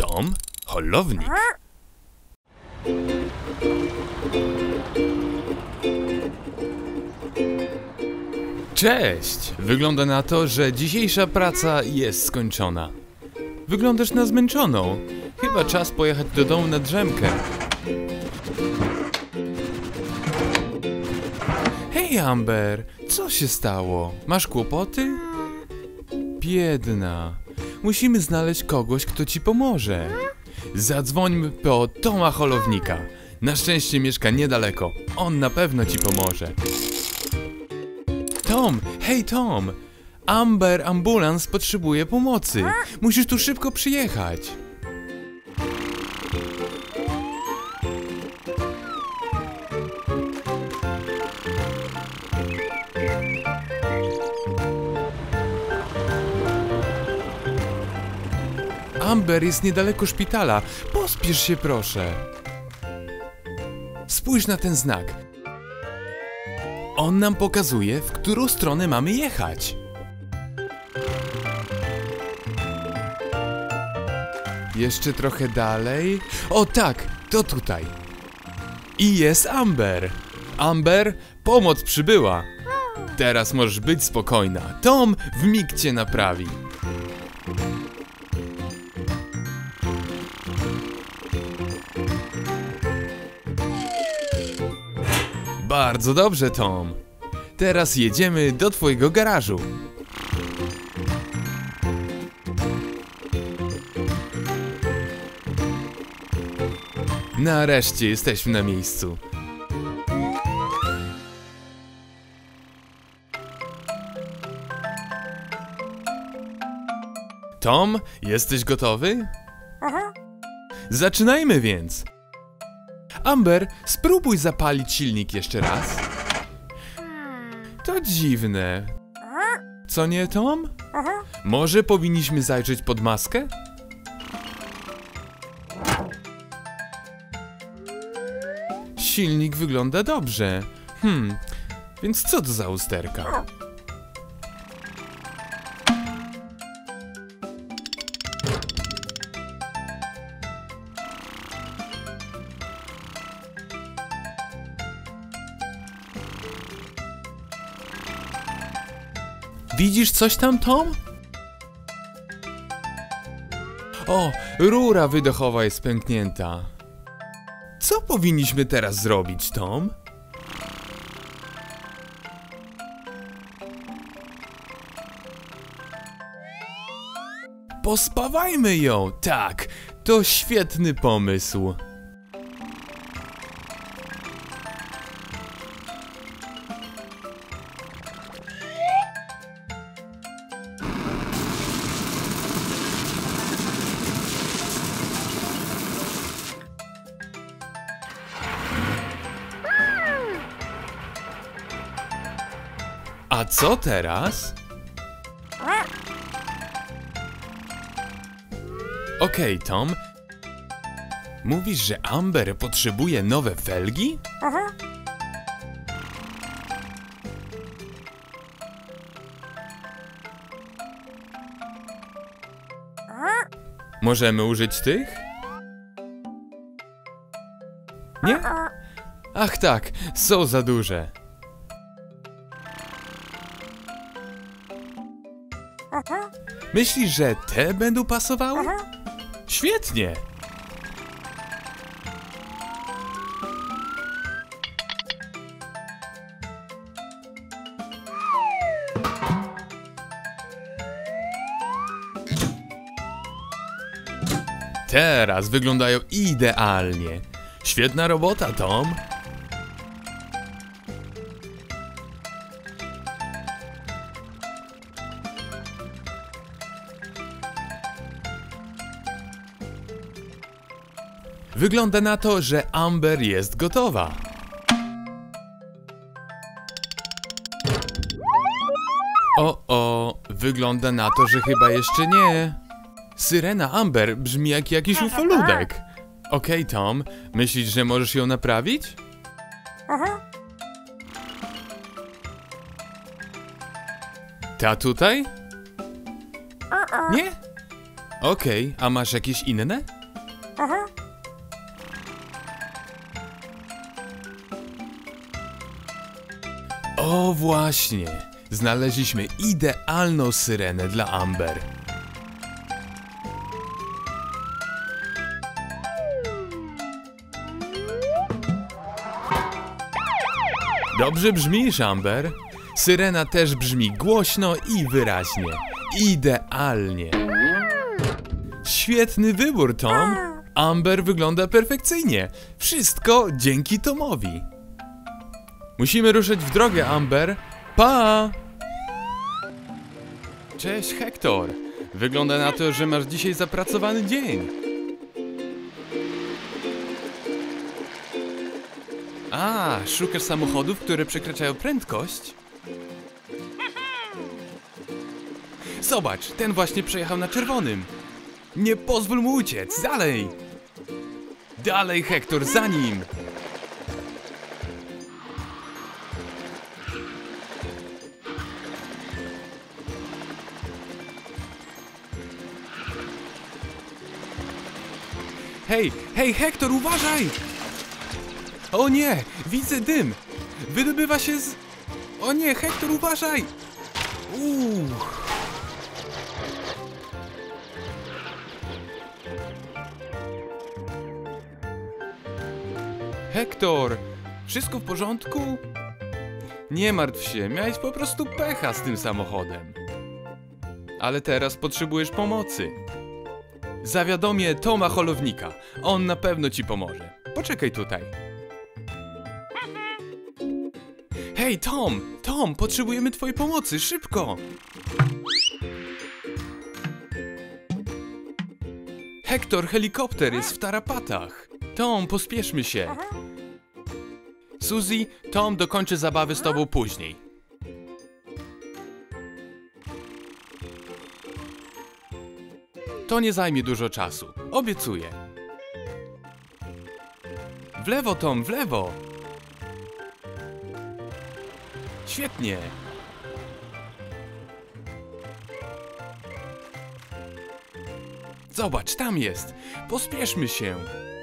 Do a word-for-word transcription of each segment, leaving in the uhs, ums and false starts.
Tom, holownik. Cześć! Wygląda na to, że dzisiejsza praca jest skończona. Wyglądasz na zmęczoną. Chyba czas pojechać do domu na drzemkę. Hej, Amber! Co się stało? Masz kłopoty? Biedna. Musimy znaleźć kogoś, kto ci pomoże. Zadzwońmy po Toma Holownika. Na szczęście mieszka niedaleko. On na pewno ci pomoże. Tom! Hej, Tom! Amber ambulans potrzebuje pomocy. Musisz tu szybko przyjechać. Amber jest niedaleko szpitala. Pospiesz się, proszę. Spójrz na ten znak. On nam pokazuje, w którą stronę mamy jechać. Jeszcze trochę dalej. O tak, to tutaj. I jest Amber. Amber, pomoc przybyła. Teraz możesz być spokojna. Tom wmig cię naprawi. Bardzo dobrze, Tom. Teraz jedziemy do twojego garażu. Nareszcie jesteśmy na miejscu. Tom, jesteś gotowy? Aha. Zaczynajmy więc. Amber, spróbuj zapalić silnik jeszcze raz. To dziwne. Co nie, Tom? Aha. Może powinniśmy zajrzeć pod maskę? Silnik wygląda dobrze. Hmm, więc co to za usterka? Widzisz coś tam, Tom? O, rura wydechowa jest pęknięta. Co powinniśmy teraz zrobić, Tom? Pospawajmy ją, tak, to świetny pomysł. A co teraz? Okej, Tom. Mówisz, że Amber potrzebuje nowe felgi? Aha. Możemy użyć tych? Nie? Ach tak, są za duże. Aha. Myślisz, że te będą pasowały? Aha. Świetnie! Teraz wyglądają idealnie. Świetna robota, Tom. Wygląda na to, że Amber jest gotowa. O, o, wygląda na to, że chyba jeszcze nie. Syrena Amber brzmi jak jakiś ufoludek. Okej, Tom, myślisz, że możesz ją naprawić? Aha. Ta tutaj? Nie? Okej, a masz jakieś inne? Aha. O właśnie, znaleźliśmy idealną syrenę dla Amber. Dobrze brzmisz, Amber. Syrena też brzmi głośno i wyraźnie. Idealnie. Świetny wybór, Tom. Amber wygląda perfekcyjnie. Wszystko dzięki Tomowi. Musimy ruszyć w drogę, Amber. Pa! Cześć, Hector. Wygląda na to, że masz dzisiaj zapracowany dzień. A, szukasz samochodów, które przekraczają prędkość? Zobacz, ten właśnie przejechał na czerwonym. Nie pozwól mu uciec, dalej! Dalej, Hector, za nim! Hej, hej, Hector, uważaj! O nie, widzę dym! Wydobywa się z... O nie, Hector, uważaj! Uuu. Hector, wszystko w porządku? Nie martw się, miałeś po prostu pecha z tym samochodem. Ale teraz potrzebujesz pomocy. Zawiadomię Toma Holownika, on na pewno ci pomoże. Poczekaj tutaj. Hej, Tom! Tom, potrzebujemy twojej pomocy, szybko! Hector, helikopter jest w tarapatach. Tom, pospieszmy się. Suzy, Tom dokończy zabawy z tobą później. To nie zajmie dużo czasu, obiecuję. W lewo, Tom, w lewo! Świetnie! Zobacz, tam jest! Pospieszmy się!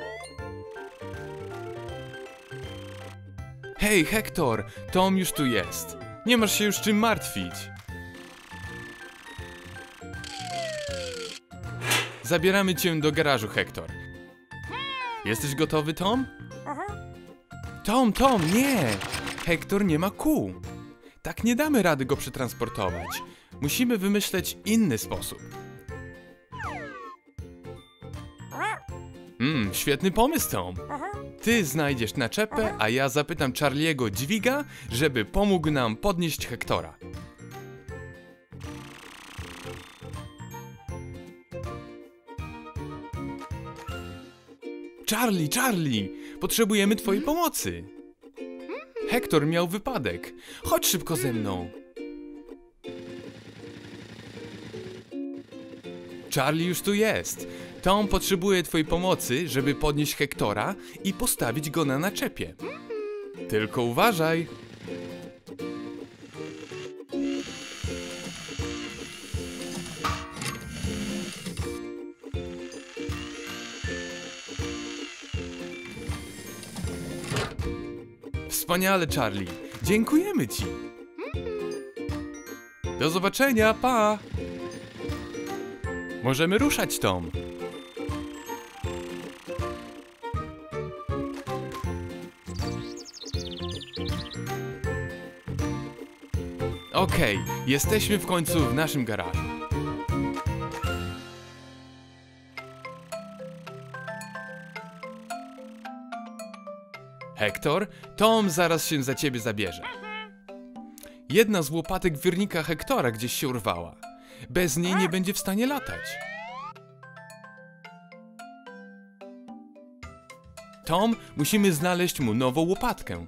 Hej, Hector! Tom już tu jest. Nie masz się już czym martwić. Zabieramy cię do garażu, Hector. Jesteś gotowy, Tom? Aha. Tom, Tom, nie! Hector nie ma kół. Tak nie damy rady go przetransportować. Musimy wymyśleć inny sposób. Mmm, świetny pomysł, Tom. Aha. Ty znajdziesz naczepę, a ja zapytam Charlie'ego dźwiga, żeby pomógł nam podnieść Hectora. Charlie, Charlie! Potrzebujemy twojej pomocy! Hector miał wypadek. Chodź szybko ze mną. Charlie już tu jest. Tom potrzebuje twojej pomocy, żeby podnieść Hectora i postawić go na naczepie. Tylko uważaj. Wspaniale, Charlie. Dziękujemy ci. Do zobaczenia, pa! Możemy ruszać, Tom. Okej, jesteśmy w końcu w naszym garażu. Hector, Tom zaraz się za ciebie zabierze. Jedna z łopatek wirnika Hectora gdzieś się urwała. Bez niej nie będzie w stanie latać. Tom, musimy znaleźć mu nową łopatkę.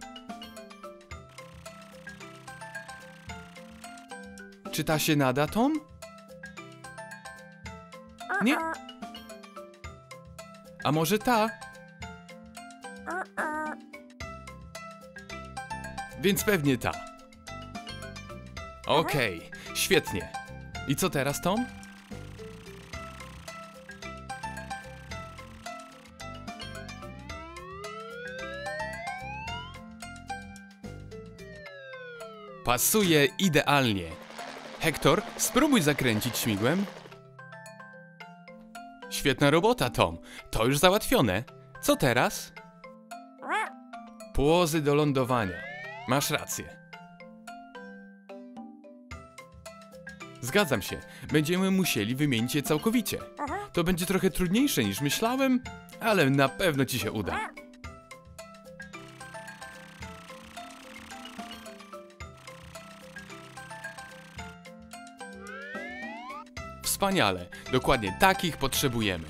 Czy ta się nada, Tom? Nie. A może ta? Więc pewnie ta. Okej, świetnie. I co teraz, Tom? Pasuje idealnie. Hektor, spróbuj zakręcić śmigłem. Świetna robota, Tom. To już załatwione. Co teraz? Płozy do lądowania. Masz rację. Zgadzam się. Będziemy musieli wymienić je całkowicie. To będzie trochę trudniejsze niż myślałem, ale na pewno ci się uda. Wspaniale. Dokładnie takich potrzebujemy.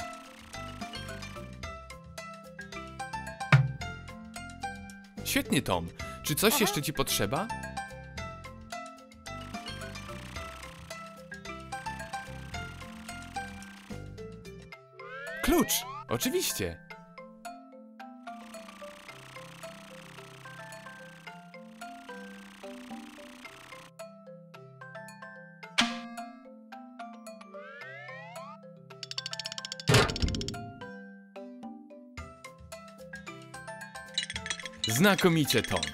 Świetnie, Tom. Czy coś jeszcze ci potrzeba? Klucz! Oczywiście. Znakomicie, Tom.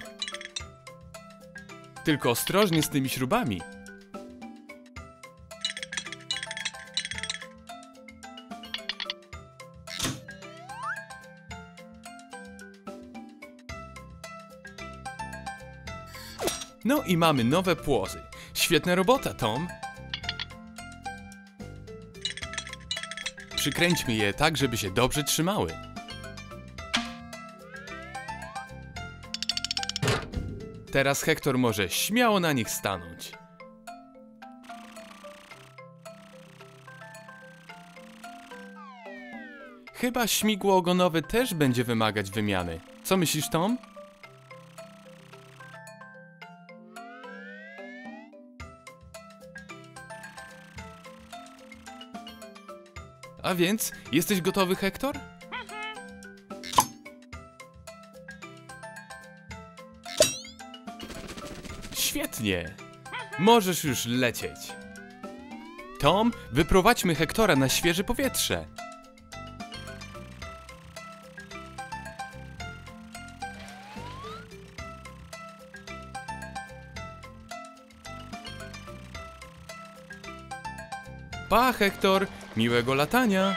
Tylko ostrożnie z tymi śrubami. No i mamy nowe płozy. Świetna robota, Tom. Przykręćmy je tak, żeby się dobrze trzymały. Teraz Hektor może śmiało na nich stanąć. Chyba śmigło ogonowe też będzie wymagać wymiany. Co myślisz, Tom? A więc, jesteś gotowy, Hektor? Świetnie! Możesz już lecieć. Tom, wyprowadźmy Hektora na świeże powietrze. Pa, Hektor! Miłego latania!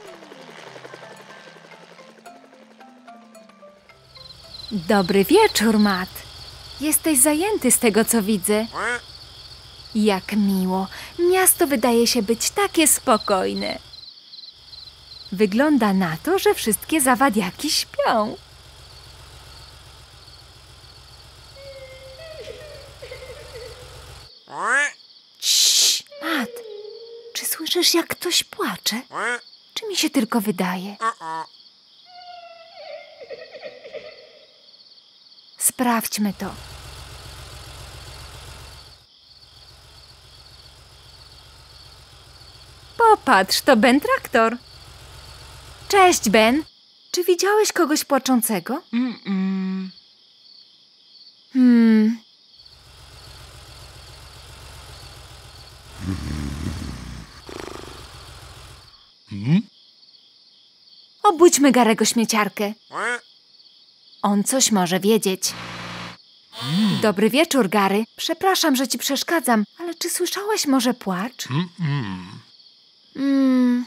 Dobry wieczór, Matt. Jesteś zajęty z tego, co widzę. Jak miło. Miasto wydaje się być takie spokojne. Wygląda na to, że wszystkie zawadiaki śpią. Ciii, Matt. Czy słyszysz, jak ktoś płacze? Czy mi się tylko wydaje? Sprawdźmy to. Popatrz, to Ben Traktor. Cześć, Ben. Czy widziałeś kogoś płaczącego? Mm-mm. Hmm. Hmm? Obudźmy Garego śmieciarkę. On coś może wiedzieć. Mm. Dobry wieczór, Gary. Przepraszam, że ci przeszkadzam, ale czy słyszałeś może płacz? Mm-mm. Mm.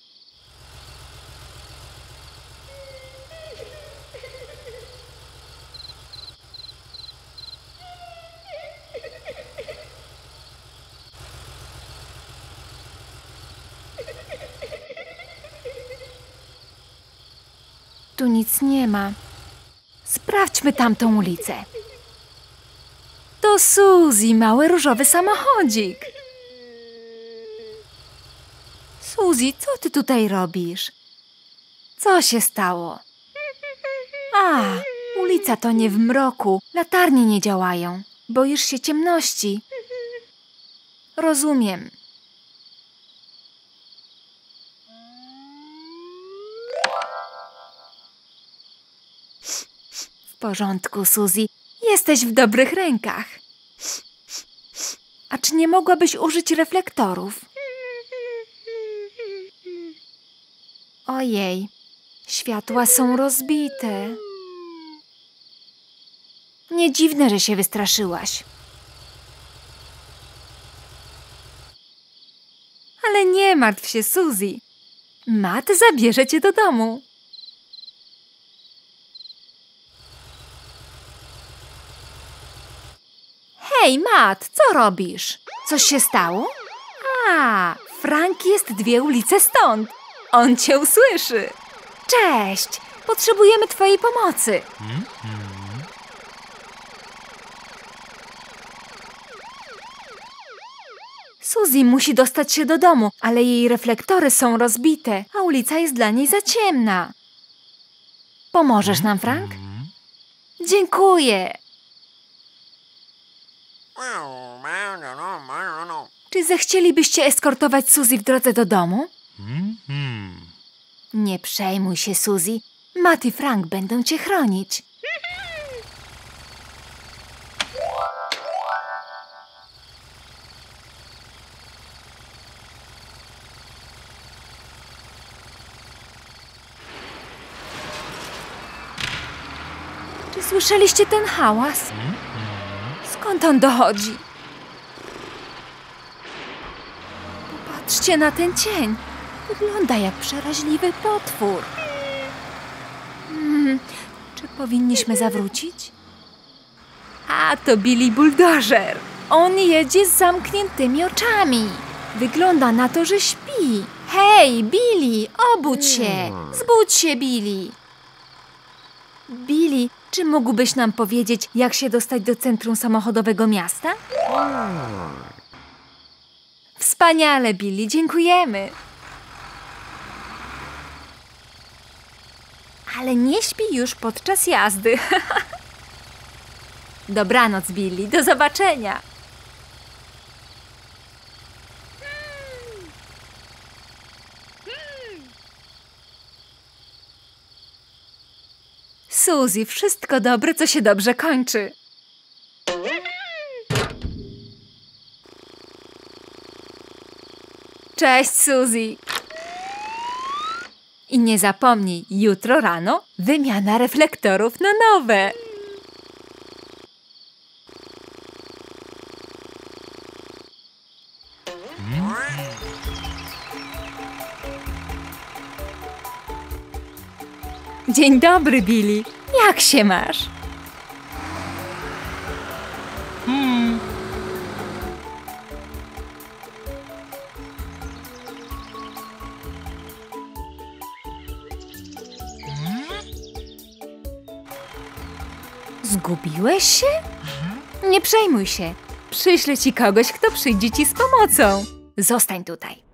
Tu nic nie ma. Sprawdźmy tamtą ulicę. To Suzy, mały różowy samochodzik. Suzy, co ty tutaj robisz? Co się stało? A, ulica to nie w mroku. Latarnie nie działają. Boisz się ciemności. Rozumiem. W porządku, Suzy. Jesteś w dobrych rękach. A czy nie mogłabyś użyć reflektorów? Ojej, światła są rozbite. Nie dziwne, że się wystraszyłaś. martw się, Suzy. Matt zabierze cię do domu. Hej, Matt, co robisz? Coś się stało? A, Frank jest dwie ulice stąd. On cię usłyszy. Cześć, potrzebujemy twojej pomocy. Suzy musi dostać się do domu, ale jej reflektory są rozbite, a ulica jest dla niej za ciemna. Pomożesz nam, Frank? Dziękuję. Czy zechcielibyście eskortować Suzy w drodze do domu? Nie przejmuj się, Suzy. Matt i Frank będą cię chronić. Czy słyszeliście ten hałas? Skąd on dochodzi? Popatrzcie na ten cień. Wygląda jak przeraźliwy potwór. Hmm, czy powinniśmy zawrócić? A, to Billy Bulldozer. On jedzie z zamkniętymi oczami. Wygląda na to, że śpi. Hej, Billy, obudź się. Zbudź się, Billy. Billy, czy mógłbyś nam powiedzieć, jak się dostać do centrum samochodowego miasta? Wspaniale, Billy, dziękujemy. Ale nie śpi już podczas jazdy. Dobranoc, Billy, do zobaczenia. Suzy, wszystko dobre, co się dobrze kończy. Cześć, Suzy. I nie zapomnij, jutro rano wymiana reflektorów na nowe. Dzień dobry, Billy. Jak się masz? Hmm. Zgubiłeś się? Nie przejmuj się. Przyślę ci kogoś, kto przyjdzie ci z pomocą. Zostań tutaj.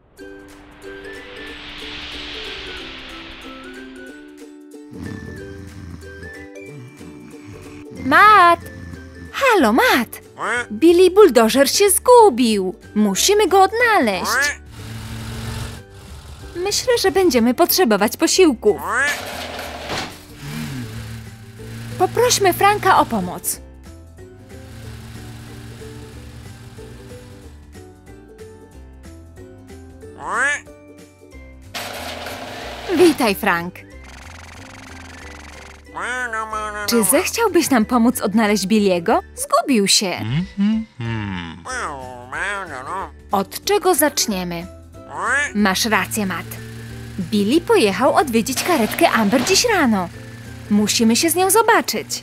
Matt! Halo, Matt! Billy Bulldozer się zgubił. Musimy go odnaleźć. Myślę, że będziemy potrzebować posiłków. Poprośmy Franka o pomoc. Witaj, Frank. Czy zechciałbyś nam pomóc odnaleźć Billy'ego? Zgubił się. Od czego zaczniemy? Masz rację, Matt. Billy pojechał odwiedzić karetkę Amber dziś rano. Musimy się z nią zobaczyć.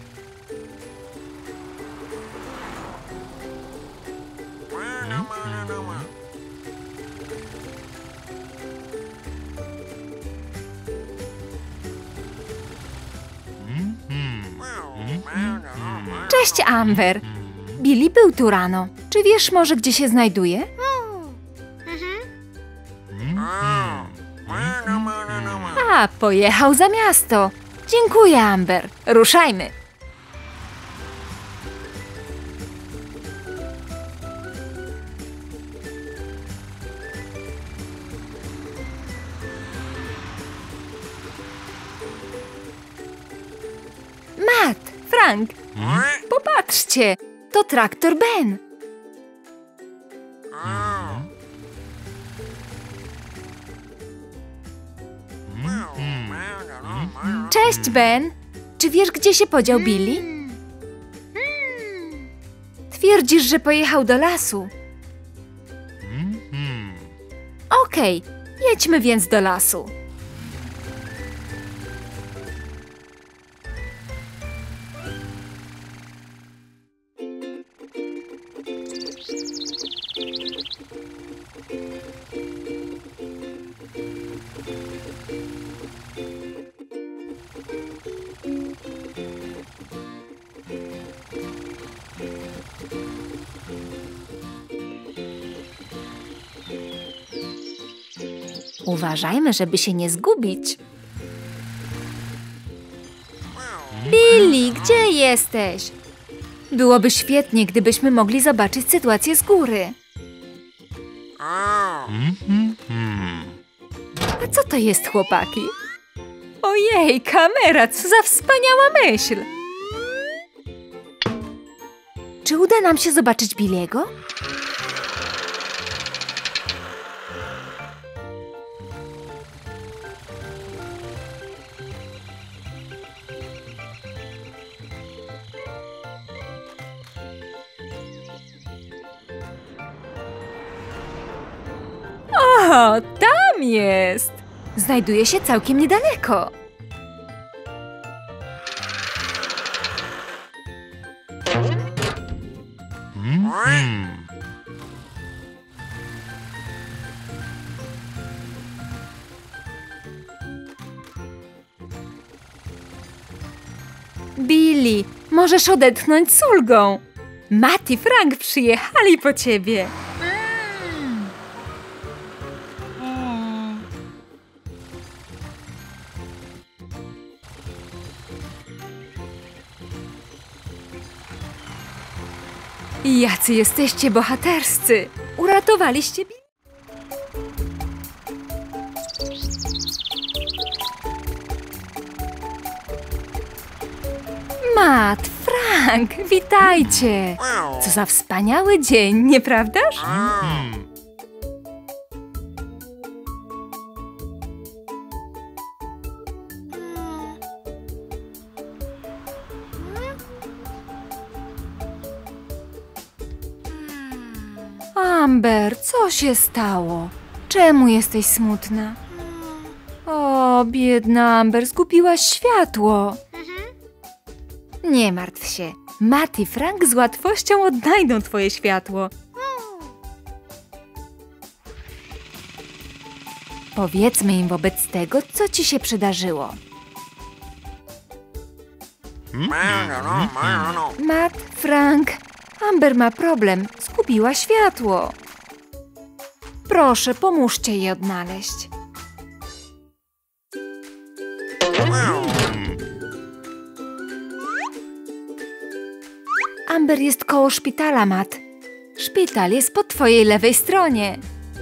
Cześć, Amber. Billy był tu rano. Czy wiesz może, gdzie się znajduje? A, pojechał za miasto. Dziękuję, Amber. Ruszajmy. Matt, Frank, popatrzcie. To traktor Ben. Cześć, Ben. Czy wiesz, gdzie się podział Billy? Twierdzisz, że pojechał do lasu. Okej, Jedźmy więc do lasu. Uważajmy, żeby się nie zgubić. Billy, gdzie jesteś? Byłoby świetnie, gdybyśmy mogli zobaczyć sytuację z góry. A co to jest, chłopaki? Ojej, kamera, co za wspaniała myśl! Czy uda nam się zobaczyć Billiego? O, tam jest! Znajduje się całkiem niedaleko. Billy, możesz odetchnąć z ulgą. Matt i Frank przyjechali po ciebie. Jacy jesteście bohaterscy! Uratowaliście Billy. Matt, Frank, witajcie! Co za wspaniały dzień, nieprawdaż? Amber, co się stało? Czemu jesteś smutna? O, biedna Amber, zgubiłaś światło. Nie martw się. Matt i Frank z łatwością odnajdą twoje światło. Powiedzmy im wobec tego, co ci się przydarzyło. Matt, Frank, Amber ma problem. Zgubiła światło. Proszę, pomóżcie jej odnaleźć. Amber jest koło szpitala, Matt. Szpital jest po twojej lewej stronie.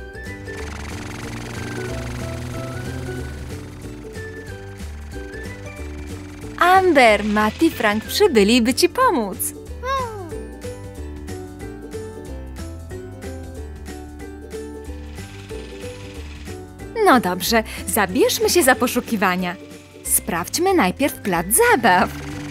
Amber, Matt i Frank przybyli, by ci pomóc. No dobrze, zabierzmy się za poszukiwania. Sprawdźmy najpierw plac zabaw.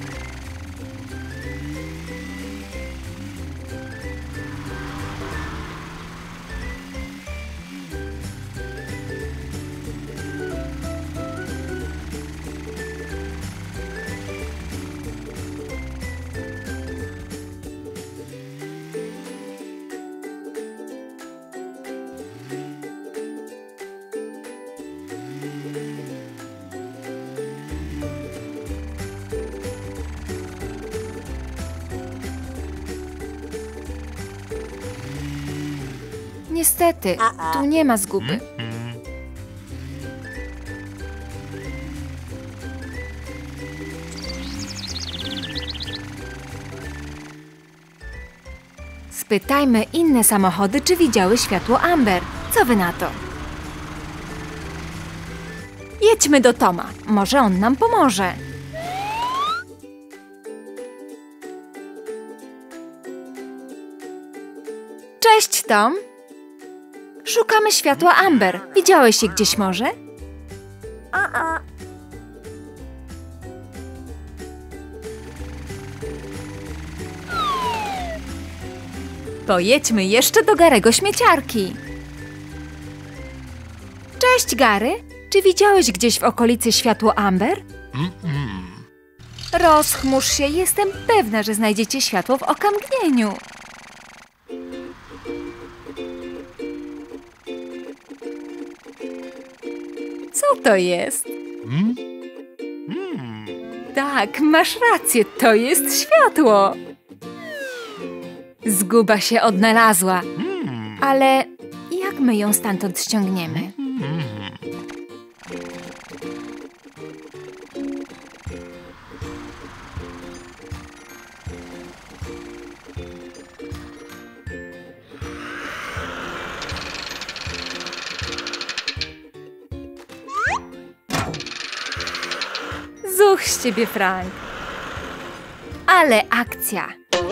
Niestety, tu nie ma zguby. Spytajmy inne samochody, czy widziały światło Amber. Co wy na to? Jedźmy do Toma. Może on nam pomoże. Cześć, Tom. Szukamy światła Amber. Widziałeś je gdzieś może? Uh-uh. Pojedźmy jeszcze do Garego śmieciarki. Cześć, Cześć, Gary. Czy widziałeś gdzieś w okolicy światło Amber? Rozchmurz się, jestem pewna, że znajdziecie światło w okamgnieniu. Co to jest? Tak, masz rację, to jest światło. Zguba się odnalazła. Ale jak my ją stamtąd ściągniemy? Zuch z ciebie, Frank. Ale akcja.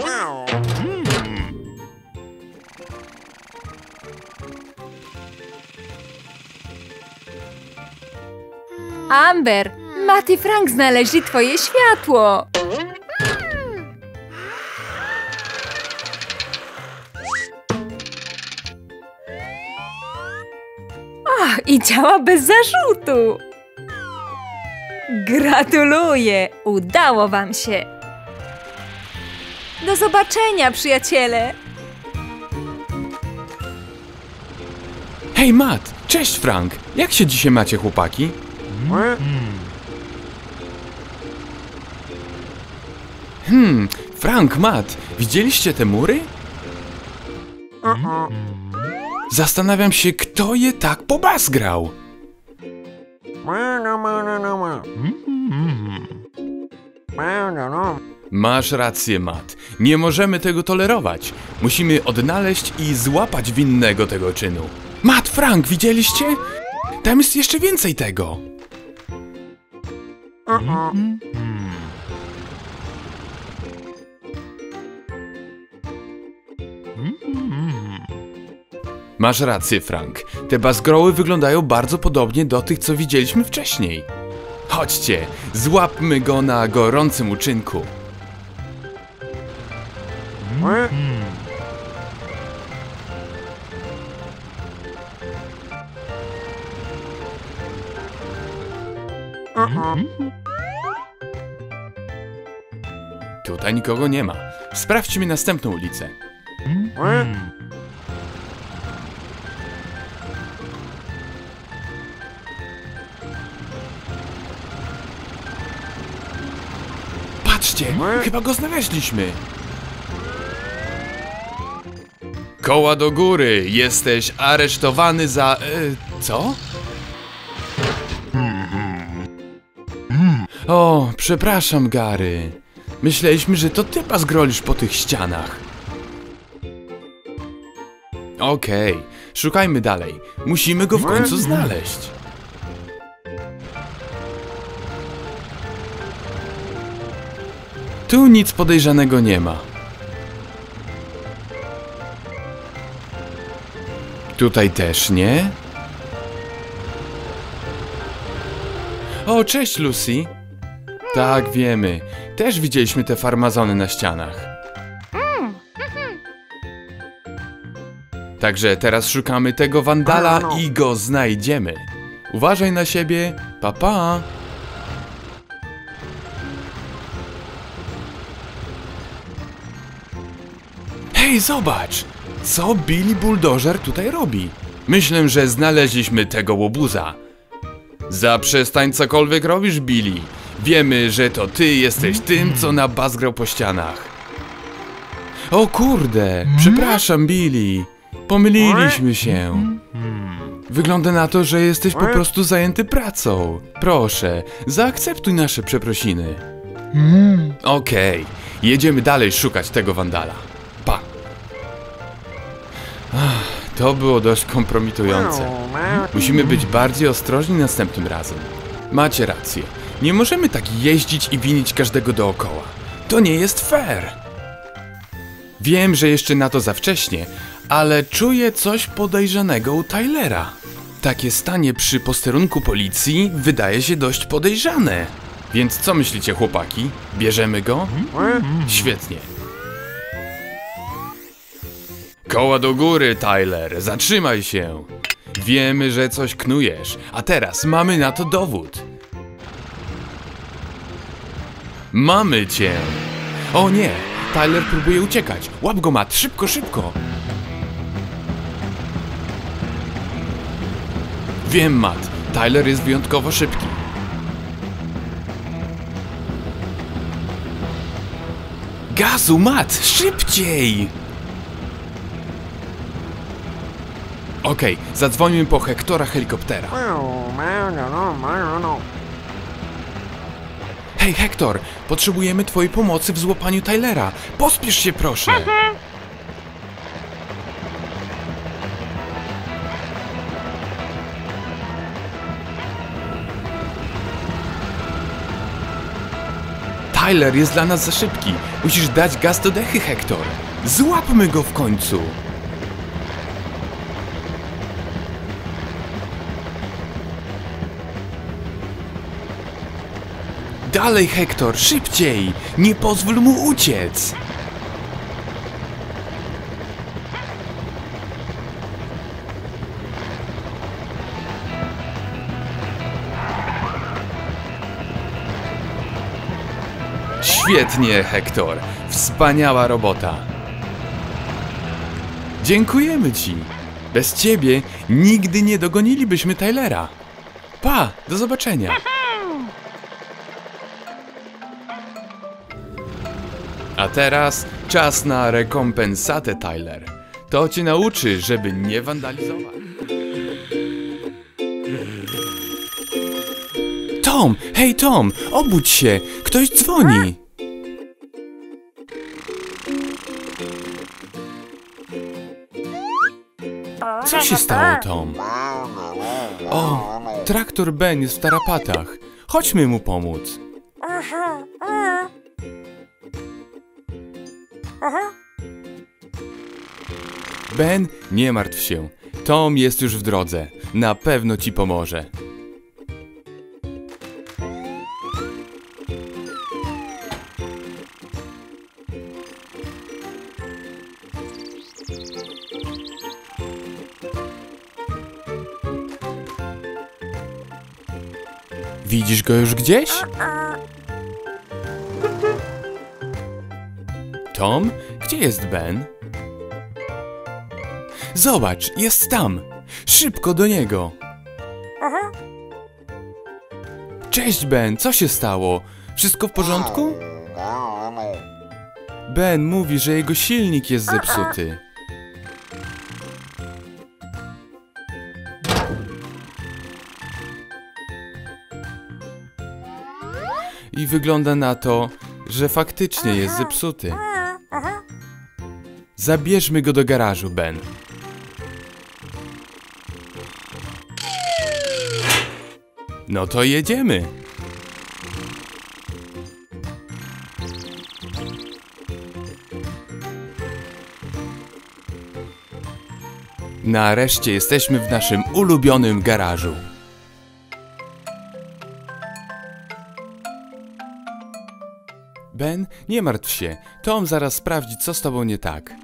Amber, Matt i Frank znaleźli twoje światło. O, i działa bez zarzutu. Gratuluję, udało wam się. Do zobaczenia, przyjaciele. Hej, Matt! Cześć, Frank! Jak się dzisiaj macie, chłopaki? Hmm, Frank, Matt, widzieliście te mury? Zastanawiam się, kto je tak pobazgrał. Masz rację, Matt. Nie możemy tego tolerować. Musimy odnaleźć i złapać winnego tego czynu. Matt, Frank, widzieliście? Tam jest jeszcze więcej tego. Masz rację, Frank. Te bazgroły wyglądają bardzo podobnie do tych, co widzieliśmy wcześniej. Chodźcie, złapmy go na gorącym uczynku. Tutaj nikogo nie ma. Sprawdźmy następną ulicę. Patrzcie, chyba go znaleźliśmy. Koła do góry, jesteś aresztowany za... E, co? O, przepraszam, Gary. Myśleliśmy, że to ty bazgrolisz po tych ścianach. Okej, okay, szukajmy dalej. Musimy go w końcu znaleźć. Tu nic podejrzanego nie ma. Tutaj też nie. O, cześć, Lucy. Tak, wiemy. Też widzieliśmy te farmazony na ścianach. Także teraz szukamy tego wandala i go znajdziemy. Uważaj na siebie. Pa, pa. Hej, zobacz! Co Billy Bulldozer tutaj robi? Myślę, że znaleźliśmy tego łobuza. Zaprzestań cokolwiek robisz, Billy. Wiemy, że to ty jesteś tym, co nabazgrał po ścianach. O kurde, przepraszam, Billy. Pomyliliśmy się. Wygląda na to, że jesteś po prostu zajęty pracą. Proszę, zaakceptuj nasze przeprosiny. Okej, okay, jedziemy dalej szukać tego wandala. Pa. Ach, to było dość kompromitujące. Musimy być bardziej ostrożni następnym razem. Macie rację. Nie możemy tak jeździć i winić każdego dookoła. To nie jest fair. Wiem, że jeszcze na to za wcześnie, ale czuję coś podejrzanego u Tylera. Takie stanie przy posterunku policji wydaje się dość podejrzane. Więc co myślicie, chłopaki? Bierzemy go? Świetnie. Koła do góry, Tyler, zatrzymaj się. Wiemy, że coś knujesz, a teraz mamy na to dowód. Mamy cię! O nie! Tyler próbuje uciekać. Łap go, Matt! Szybko, szybko! Wiem, Matt. Tyler jest wyjątkowo szybki. Gazu, Matt! Szybciej! Okej, okay, zadzwońmy po Hektora helikoptera. Hej, Hektor! Potrzebujemy twojej pomocy w złapaniu Tylera. Pospiesz się, proszę! Tyler jest dla nas za szybki. Musisz dać gaz do dechy, Hektor. Złapmy go w końcu. Dalej, Hektor, szybciej! Nie pozwól mu uciec! Świetnie, Hektor. Wspaniała robota. Dziękujemy ci. Bez ciebie nigdy nie dogonilibyśmy Tylera. Pa, do zobaczenia. A teraz czas na rekompensatę, Tyler. To cię nauczy, żeby nie wandalizować. Tom! Hej, Tom! Obudź się! Ktoś dzwoni! Co się stało, Tom? O, traktor Ben jest w tarapatach. Chodźmy mu pomóc. Ben, nie martw się. Tom jest już w drodze. Na pewno ci pomoże. Widzisz go już gdzieś? Tom, gdzie jest Ben? Zobacz, jest tam! Szybko do niego! Cześć, Ben, co się stało? Wszystko w porządku? Ben mówi, że jego silnik jest zepsuty. I wygląda na to, że faktycznie jest zepsuty. Zabierzmy go do garażu, Ben. No to jedziemy. Nareszcie jesteśmy w naszym ulubionym garażu. Ben, nie martw się. Tom zaraz sprawdzi, co z tobą nie tak.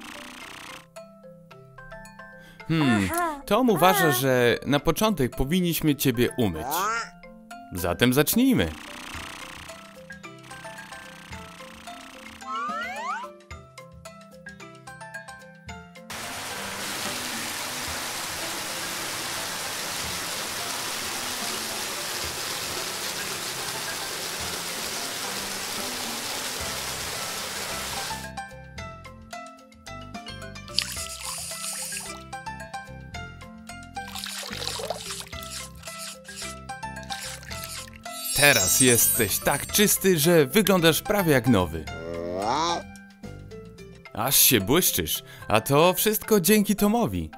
Hmm, Tom uważa, że na początek powinniśmy ciebie umyć. Zatem zacznijmy. Teraz jesteś tak czysty, że wyglądasz prawie jak nowy. Aż się błyszczysz, a to wszystko dzięki Tomowi.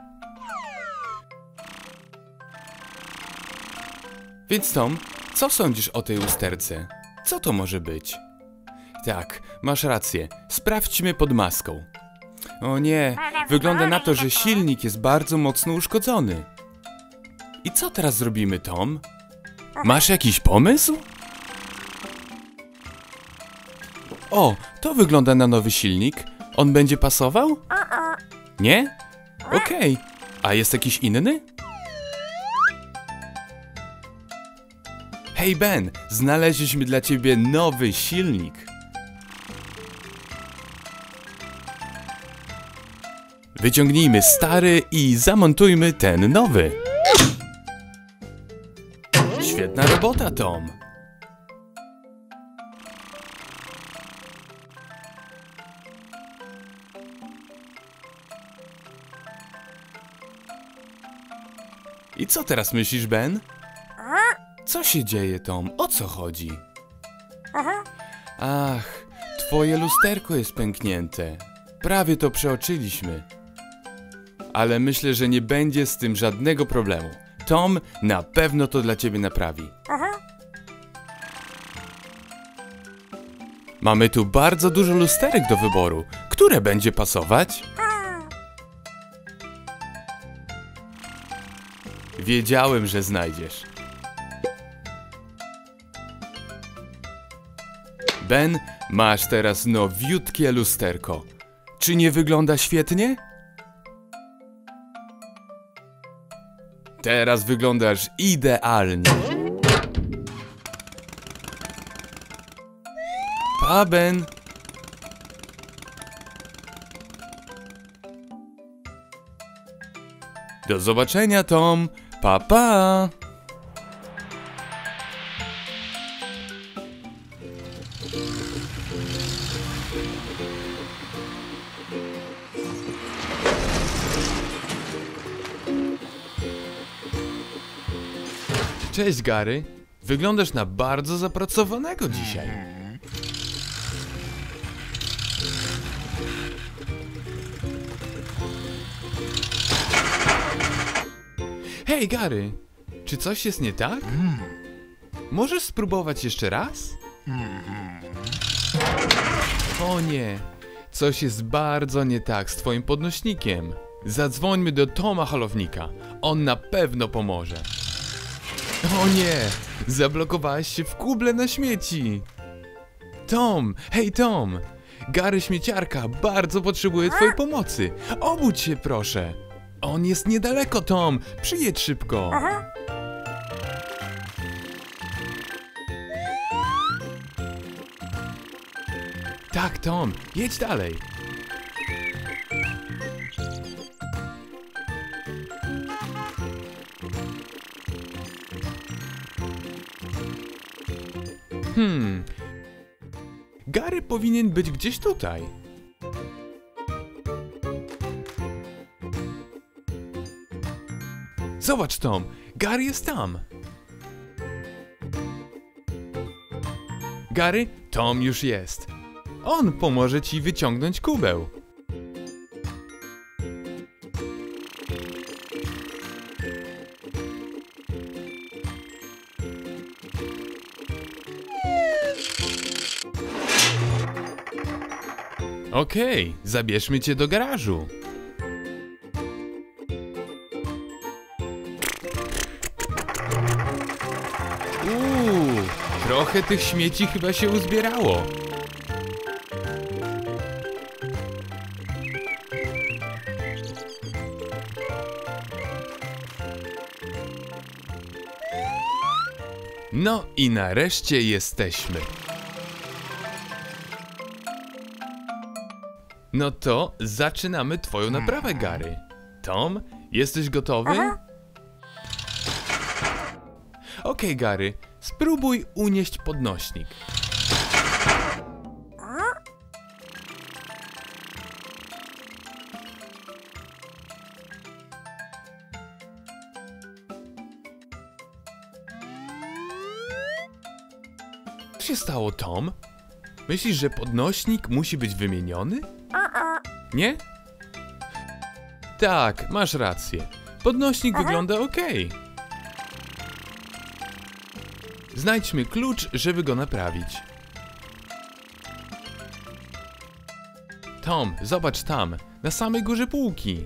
Więc Tom, co sądzisz o tej usterce? Co to może być? Tak, masz rację. Sprawdźmy pod maską. O nie, wygląda na to, że silnik jest bardzo mocno uszkodzony. I co teraz zrobimy, Tom? Masz jakiś pomysł? O, to wygląda na nowy silnik. On będzie pasował? Nie? Okej. A jest jakiś inny? Hej Ben, znaleźliśmy dla ciebie nowy silnik. Wyciągnijmy stary i zamontujmy ten nowy. Świetna robota, Tom. I co teraz myślisz, Ben? Co się dzieje, Tom? O co chodzi? Aha. Ach, twoje lusterko jest pęknięte. Prawie to przeoczyliśmy. Ale myślę, że nie będzie z tym żadnego problemu. Tom na pewno to dla ciebie naprawi. Aha. Mamy tu bardzo dużo lusterek do wyboru. Które będzie pasować? Wiedziałem, że znajdziesz. Ben, masz teraz nowiutkie lusterko. Czy nie wygląda świetnie? Teraz wyglądasz idealnie. Pa, Ben. Do zobaczenia, Tom. Pa, pa. Cześć, Gary. Wyglądasz na bardzo zapracowanego dzisiaj. Hej, Gary. Czy coś jest nie tak? Możesz spróbować jeszcze raz? O nie. Coś jest bardzo nie tak z twoim podnośnikiem. Zadzwońmy do Toma Halownika. On na pewno pomoże. O nie! Zablokowałeś się w kuble na śmieci! Tom! Hej, Tom! Gary śmieciarka bardzo potrzebuje twojej pomocy! Obudź się, proszę! On jest niedaleko, Tom! Przyjedź szybko! Aha. Tak, Tom! Jedź dalej! Hmm... Gary powinien być gdzieś tutaj. Zobacz, Tom! Gary jest tam! Gary, Tom już jest. On pomoże ci wyciągnąć kubeł. Okej, zabierzmy cię do garażu. Uuu, trochę tych śmieci chyba się uzbierało. No i nareszcie jesteśmy. No to zaczynamy twoją naprawę, Gary. Tom, jesteś gotowy? Aha. Okej, Gary, spróbuj unieść podnośnik. Co się stało, Tom? Myślisz, że podnośnik musi być wymieniony? Nie? Tak, masz rację. Podnośnik Aha. wygląda ok. Znajdźmy klucz, żeby go naprawić. Tom, zobacz tam, na samej górze półki.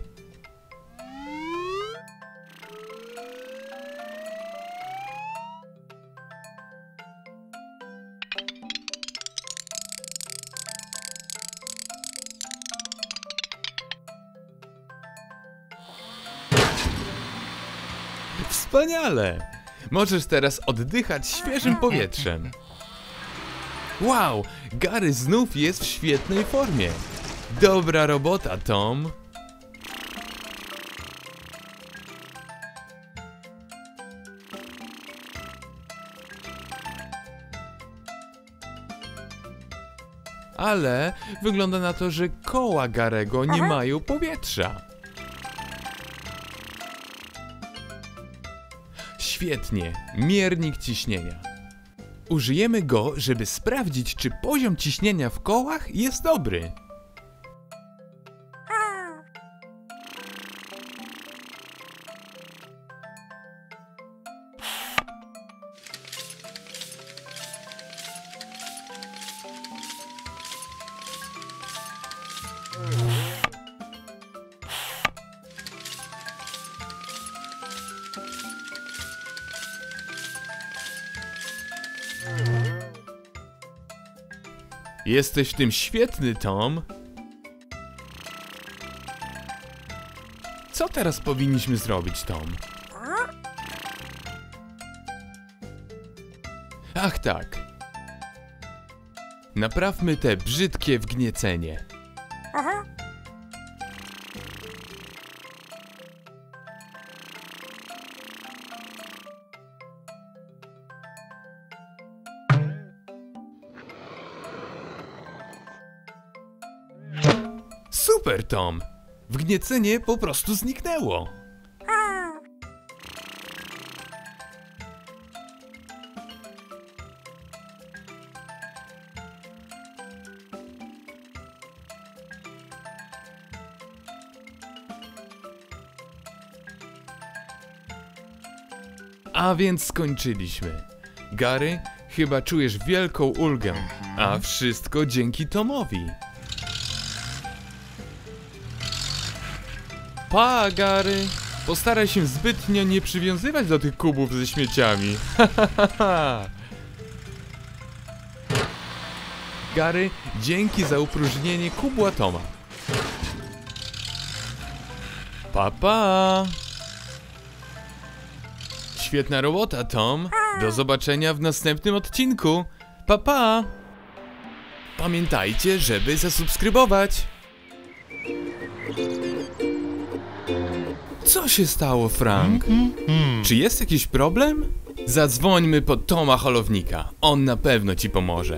Wspaniale! Możesz teraz oddychać świeżym powietrzem. Wow, Gary znów jest w świetnej formie. Dobra robota, Tom. Ale wygląda na to, że koła Garego nie mają powietrza. Świetnie, miernik ciśnienia. Użyjemy go, żeby sprawdzić, czy poziom ciśnienia w kołach jest dobry. Jesteś w tym świetny, Tom. Co teraz powinniśmy zrobić, Tom? Ach tak. Naprawmy te brzydkie wgniecenie. Aha. Super, Tom! Wgniecenie po prostu zniknęło. A więc skończyliśmy. Gary, chyba czujesz wielką ulgę, a wszystko dzięki Tomowi. Pa, Gary! Postaraj się zbytnio nie przywiązywać do tych kubów ze śmieciami. Gary, dzięki za upróżnienie kubła Toma. Pa, pa! Świetna robota, Tom. Do zobaczenia w następnym odcinku. Pa, pa! Pamiętajcie, żeby zasubskrybować. Co się stało, Frank? Czy jest jakiś problem? Zadzwońmy po Toma Holownika. On na pewno ci pomoże.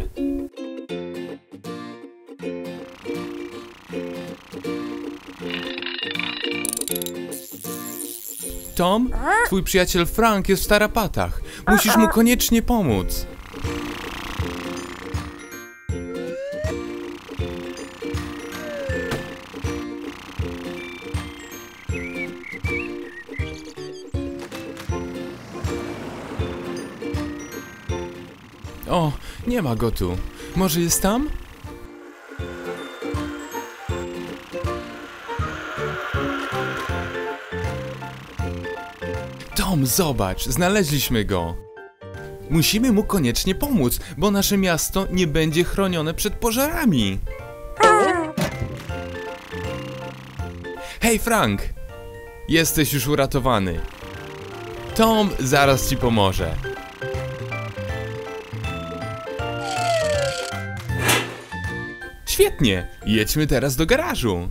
Tom, twój przyjaciel Frank jest w tarapatach. Musisz mu koniecznie pomóc. O, nie ma go tu. Może jest tam? Tom, zobacz, znaleźliśmy go. Musimy mu koniecznie pomóc, bo nasze miasto nie będzie chronione przed pożarami. Hej, Frank! Jesteś już uratowany. Tom zaraz ci pomoże. Świetnie! Jedźmy teraz do garażu.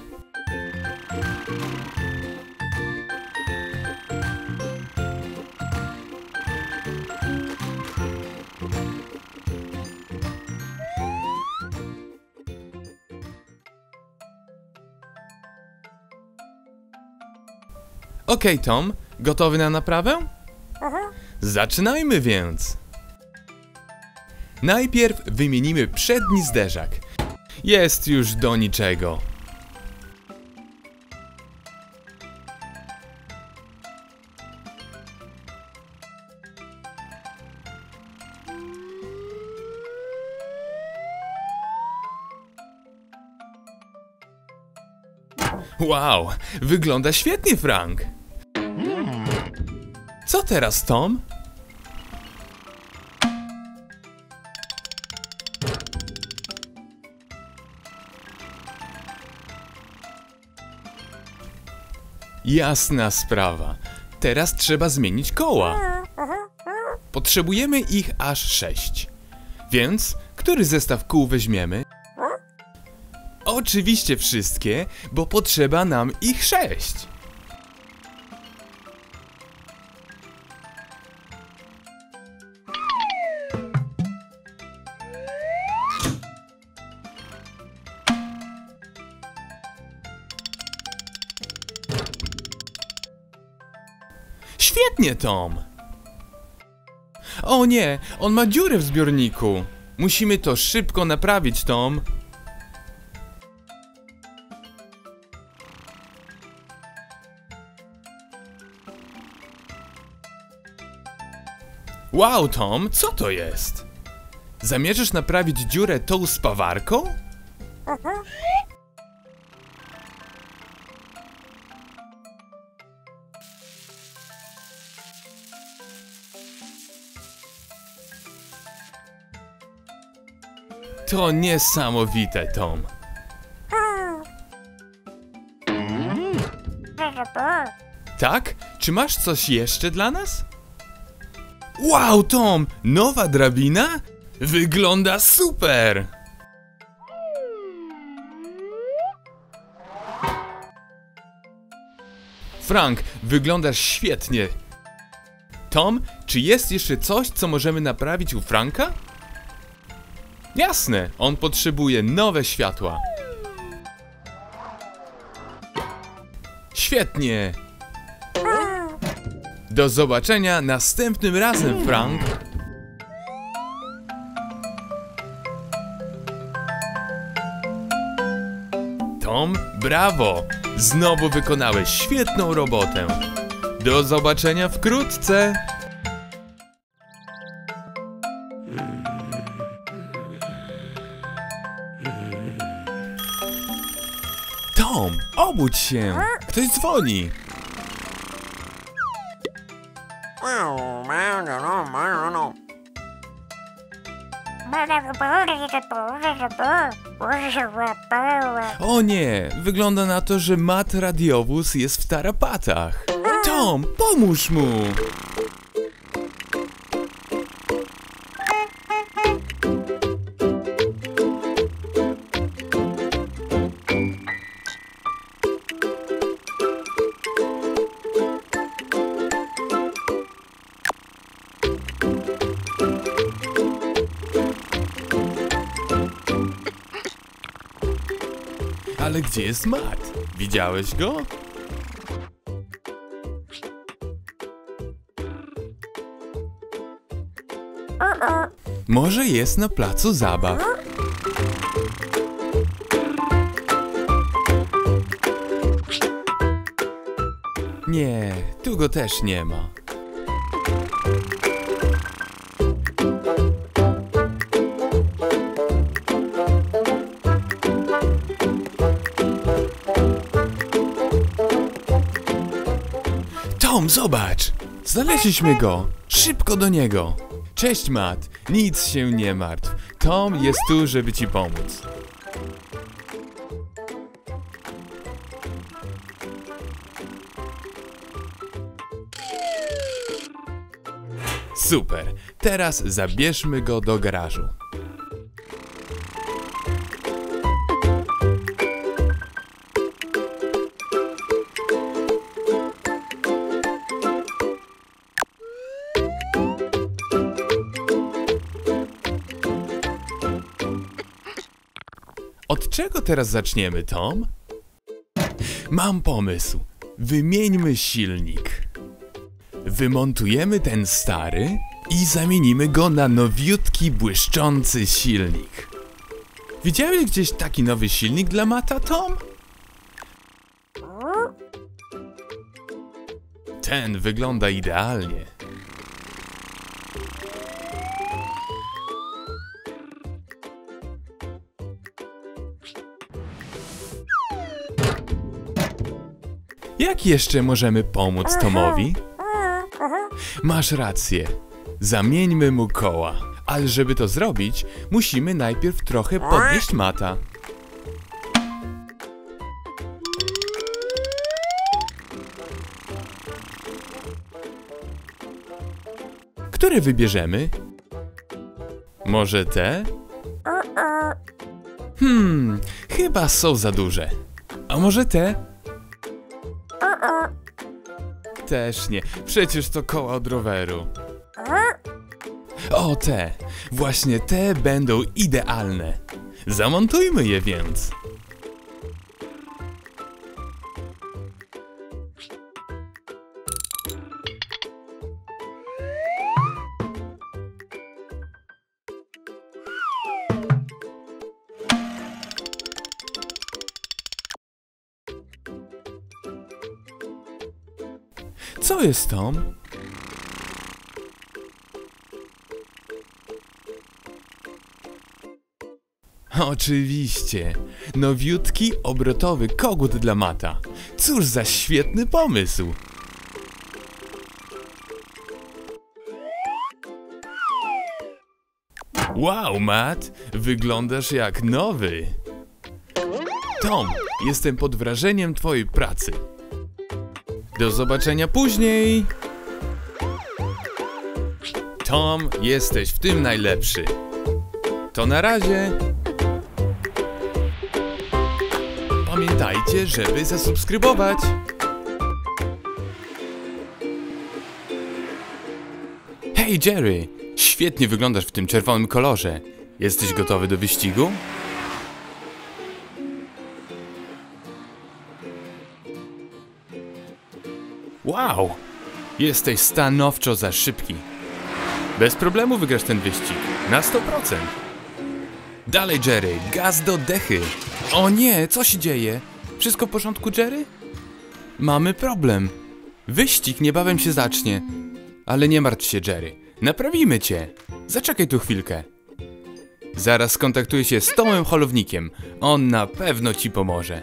Okej, Tom, gotowy na naprawę? Aha. Zaczynajmy więc! Najpierw wymienimy przedni zderzak. Jest już do niczego. Wow, wygląda świetnie, Frank. Co teraz, Tom? Jasna sprawa. Teraz trzeba zmienić koła. Aha. Potrzebujemy ich aż sześć. Więc, który zestaw kół weźmiemy? Oczywiście wszystkie, bo potrzeba nam ich sześć. Świetnie, Tom! O nie, on ma dziurę w zbiorniku. Musimy to szybko naprawić, Tom. Wow, Tom, co to jest? Zamierzasz naprawić dziurę tą spawarką? To niesamowite, Tom. Tak? Czy masz coś jeszcze dla nas? Wow, Tom! Nowa drabina? Wygląda super! Frank, wyglądasz świetnie. Tom, czy jest jeszcze coś, co możemy naprawić u Franka? Jasne, on potrzebuje nowe światła. Świetnie! Do zobaczenia następnym razem, Frank! Tom, brawo! Znowu wykonałeś świetną robotę. Do zobaczenia wkrótce! Tom, obudź się! Ktoś dzwoni! O nie, wygląda na to, że Matt radiowóz jest w tarapatach. Tom, pomóż mu! Ale gdzie jest Matt? Widziałeś go? Może jest na placu zabaw. Nie, tu go też nie ma. Tom, zobacz! Znaleźliśmy go! Szybko do niego! Cześć, Matt! Nic się nie martw. Tom jest tu, żeby ci pomóc. Super! Teraz zabierzmy go do garażu. Od czego teraz zaczniemy, Tom? Mam pomysł. Wymieńmy silnik. Wymontujemy ten stary i zamienimy go na nowiutki, błyszczący silnik. Widziałeś gdzieś taki nowy silnik dla Matta, Tom? Ten wygląda idealnie. Jak jeszcze możemy pomóc Tomowi? Masz rację. Zamieńmy mu koła. Ale żeby to zrobić, musimy najpierw trochę podnieść Matta. Które wybierzemy? Może te? Uh-uh. Hmm, chyba są za duże. A może te? Uh-uh. Też nie, przecież to koła od roweru. Uh. O, te. Właśnie te będą idealne. Zamontujmy je więc. Co jest, Tom? Oczywiście. Nowiutki, obrotowy kogut dla Mata. Cóż za świetny pomysł. Wow, Matt, wyglądasz jak nowy. Tom, jestem pod wrażeniem twojej pracy. Do zobaczenia później. Tom, jesteś w tym najlepszy. To na razie. Pamiętajcie, żeby zasubskrybować. Hej, Jerry! Świetnie wyglądasz w tym czerwonym kolorze. Jesteś gotowy do wyścigu? Wow! Jesteś stanowczo za szybki. Bez problemu wygrasz ten wyścig. Na sto procent. Dalej, Jerry, gaz do dechy. O nie, co się dzieje? Wszystko w porządku, Jerry? Mamy problem. Wyścig niebawem się zacznie. Ale nie martw się, Jerry. Naprawimy cię. Zaczekaj tu chwilkę. Zaraz skontaktuję się z Tomem Holownikiem. On na pewno ci pomoże.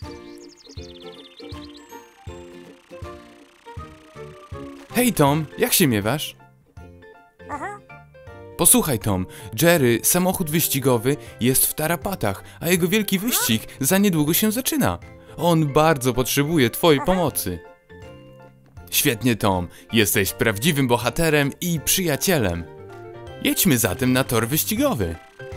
Hej, Tom, jak się miewasz? Aha. Posłuchaj, Tom, Jerry, samochód wyścigowy, jest w tarapatach, a jego wielki wyścig za niedługo się zaczyna. On bardzo potrzebuje twojej pomocy. Świetnie, Tom, jesteś prawdziwym bohaterem i przyjacielem. Jedźmy zatem na tor wyścigowy.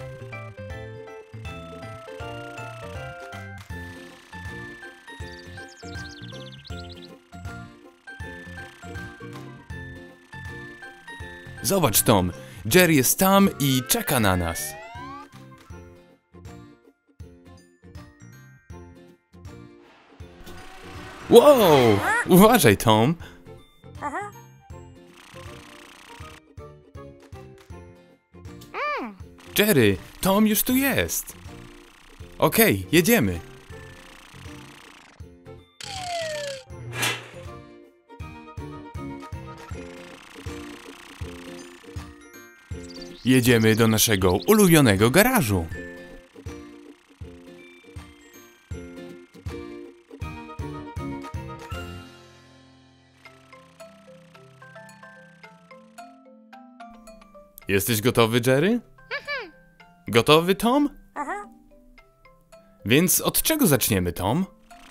Zobacz, Tom, Jerry jest tam i czeka na nas. Wow! Uważaj, Tom. Aha. Jerry, Tom już tu jest. Okej, jedziemy. Jedziemy do naszego ulubionego garażu. Jesteś gotowy, Jerry? Gotowy, Tom? Aha. Więc od czego zaczniemy, Tom?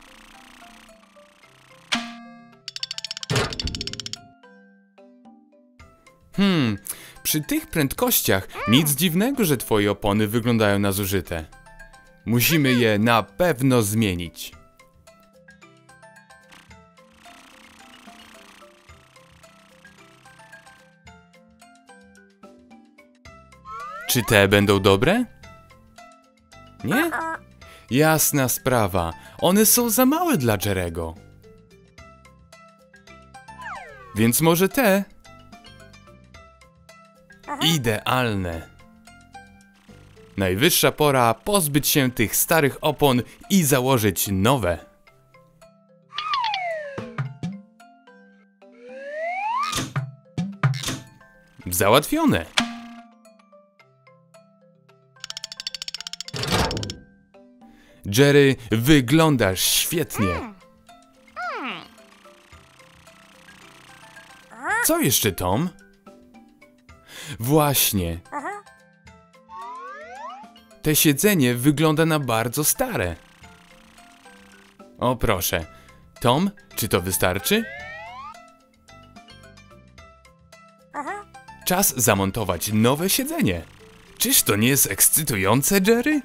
Hmm, przy tych prędkościach nic dziwnego, że twoje opony wyglądają na zużyte. Musimy je na pewno zmienić. Czy te będą dobre? Nie? A. Jasna sprawa. One są za małe dla Jerego. Więc może te? Idealne. Najwyższa pora pozbyć się tych starych opon i założyć nowe. Załatwione. Jerry, wyglądasz świetnie. Co jeszcze, Tom? Właśnie. Aha. Te siedzenie wygląda na bardzo stare. O proszę. Tom, czy to wystarczy? Aha. Czas zamontować nowe siedzenie. Czyż to nie jest ekscytujące, Jerry?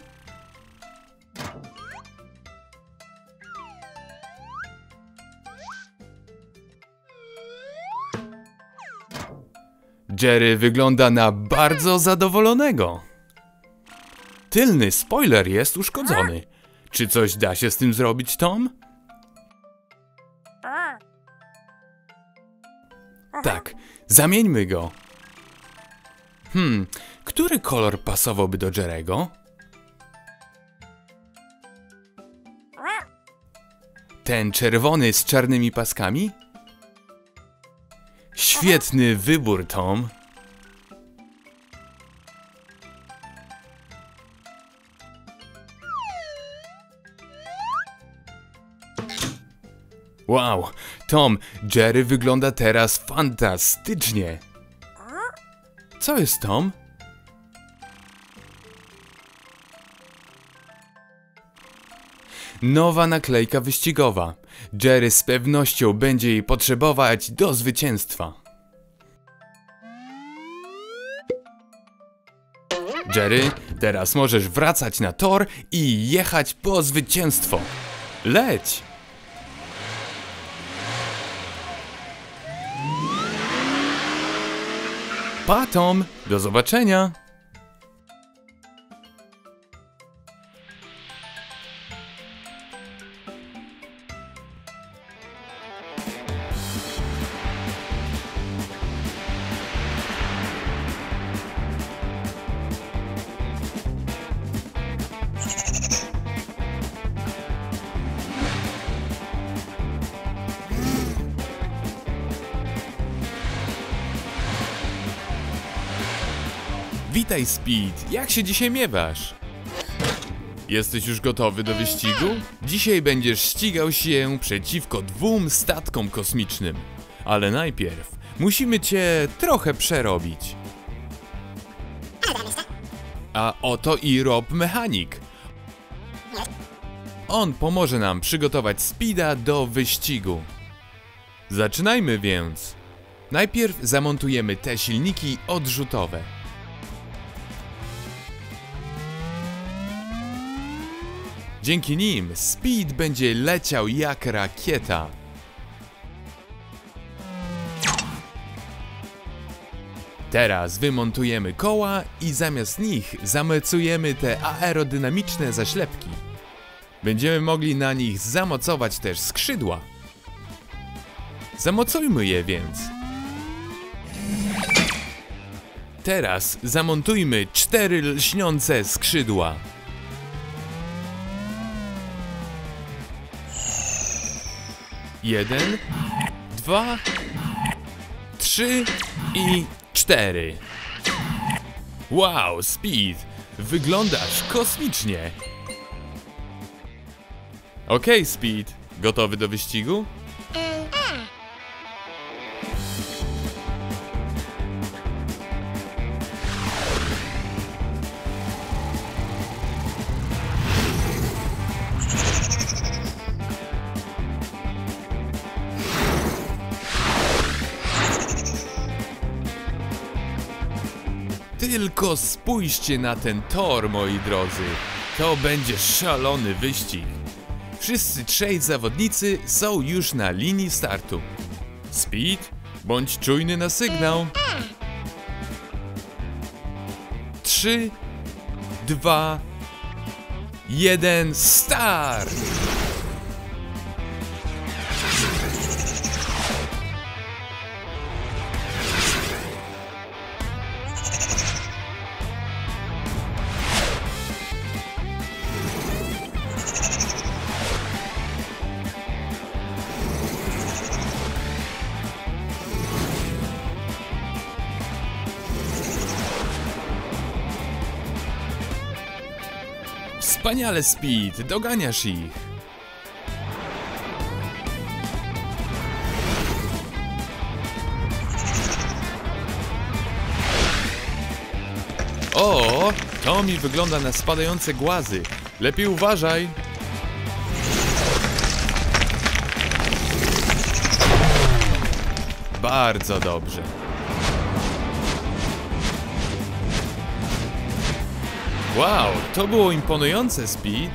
Jerry wygląda na bardzo zadowolonego. Tylny spoiler jest uszkodzony. Czy coś da się z tym zrobić, Tom? A. Tak, zamieńmy go. Hmm, który kolor pasowałby do Jerry'ego? A. Ten czerwony z czarnymi paskami? Świetny wybór, Tom. Wow, Tom, Jerry wygląda teraz fantastycznie. Co jest, Tom? Nowa naklejka wyścigowa. Jerry z pewnością będzie jej potrzebować do zwycięstwa. Jerry, teraz możesz wracać na tor i jechać po zwycięstwo. Leć! Pa, Tom, do zobaczenia! Witaj, Speed! Jak się dzisiaj miewasz? Jesteś już gotowy do wyścigu? Dzisiaj będziesz ścigał się przeciwko dwóm statkom kosmicznym. Ale najpierw musimy cię trochę przerobić. A oto i Rob Mechanik. On pomoże nam przygotować Speeda do wyścigu. Zaczynajmy więc. Najpierw zamontujemy te silniki odrzutowe. Dzięki nim Speed będzie leciał jak rakieta. Teraz wymontujemy koła i zamiast nich zamocujemy te aerodynamiczne zaślepki. Będziemy mogli na nich zamocować też skrzydła. Zamocujmy je więc. Teraz zamontujmy cztery lśniące skrzydła. Jeden, dwa, trzy i cztery. Wow, Speed, wyglądasz kosmicznie. Okej, Speed, gotowy do wyścigu? Tylko spójrzcie na ten tor, moi drodzy. To będzie szalony wyścig. Wszyscy trzej zawodnicy są już na linii startu. Speed, bądź czujny na sygnał. Trzy, dwa, jeden, start! Wspaniale, Speed, doganiasz ich. O, to mi wygląda na spadające głazy. Lepiej uważaj. Bardzo dobrze. Wow, to było imponujące, Speed.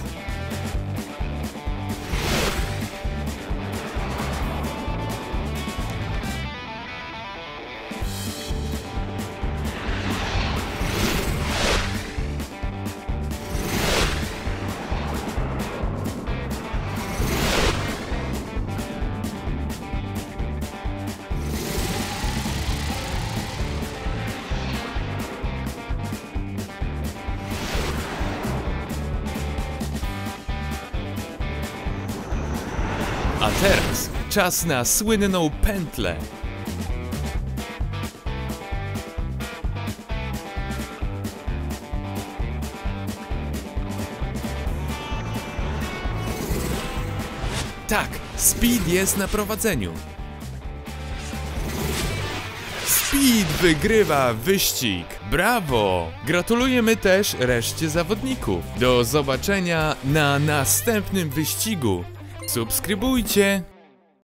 A teraz czas na słynną pętlę. Tak, Speed jest na prowadzeniu. Speed wygrywa wyścig. Brawo! Gratulujemy też reszcie zawodników. Do zobaczenia na następnym wyścigu. Subskrybujcie!